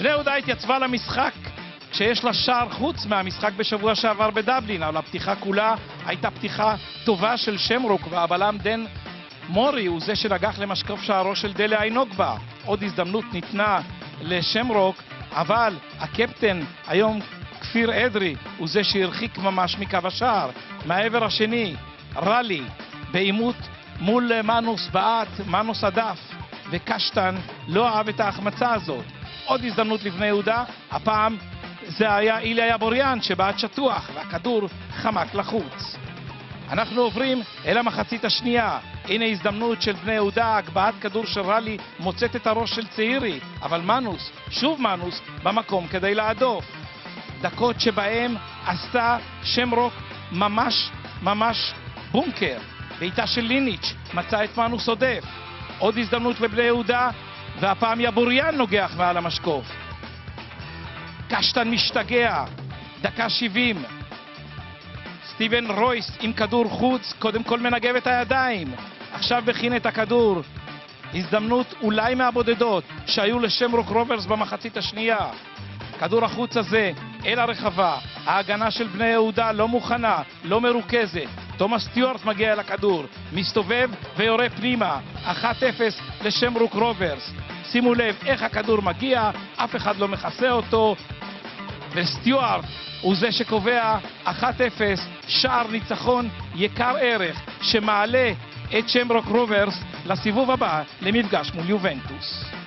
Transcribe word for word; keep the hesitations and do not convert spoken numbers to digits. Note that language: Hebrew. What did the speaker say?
בני יהודה התייצבה למשחק כשיש לה שער חוץ מהמשחק בשבוע שעבר בדבלין, אבל הפתיחה כולה הייתה פתיחה טובה של שמרוק, והבלם דן מורי הוא זה שנגח למשקוף שערו של דלה איינוגבה. עוד הזדמנות ניתנה לשמרוק, אבל הקפטן היום כפיר אדרי הוא זה שהרחיק ממש מקו השער. מהעבר השני רלי בעימות מול מנוס בעט, מנוס עדף, וקשטן לא אהב את ההחמצה הזאת. עוד הזדמנות לבני יהודה, הפעם זה היה איליה יבוריאן שבעט שטוח והכדור חמק לחוץ. אנחנו עוברים אל המחצית השנייה. הנה הזדמנות של בני יהודה, הגבהת כדור של רלי מוצאת את הראש של צעירי, אבל מנוס, שוב מנוס, במקום כדי להדוף. דקות שבהם עשתה שמרוק ממש ממש בונקר. בעיטה של ליניץ' מצא את מנוס עודף. עוד הזדמנות לבני יהודה, והפעם יבוריאן נוגח מעל המשקוף. קשטן משתגע, דקה שבעים. סטיבן רויס עם כדור חוץ, קודם כל מנגב את הידיים, עכשיו בכין את הכדור. הזדמנות אולי מהבודדות שהיו לשמרוק רוברס במחצית השנייה. כדור החוץ הזה אל הרחבה, ההגנה של בני יהודה לא מוכנה, לא מרוכזת. תומאס סטיוארט מגיע לכדור, מסתובב ויורה פנימה. אחת אפס לשמרוק רוברס. שימו לב איך הכדור מגיע, אף אחד לא מכסה אותו, וסטיוארט הוא זה שקובע אחת אפס, שער ניצחון יקר ערך שמעלה את שמרוק רוברס לסיבוב הבא למפגש מול יובנטוס.